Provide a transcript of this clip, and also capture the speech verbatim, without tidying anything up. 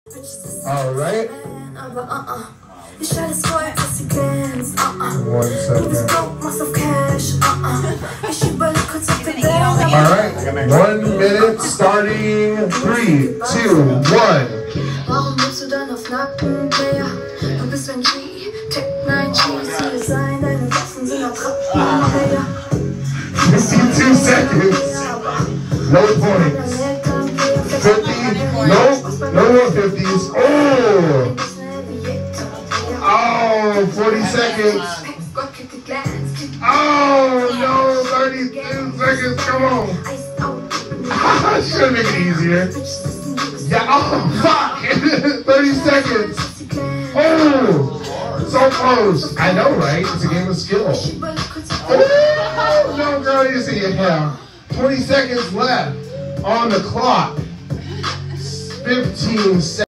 All right. One second. All right. One minute starting. Three, two, one. Warum bist du dann auf nackten Player? Du bist ein G, Tech Night Cheese, sie sein, deine Waffen sind Attrappen-Player. fifty-two seconds. No points. fifty. No. No more fifties. Oh. Oh, forty seconds. Oh, no. thirty-two seconds. Come on. I should make it easier. Yeah. Oh, fuck. thirty seconds. Oh, so close. I know, right? It's a game of skill. Oh, no, girl, you see it now. twenty seconds left on the clock. fifteen seconds.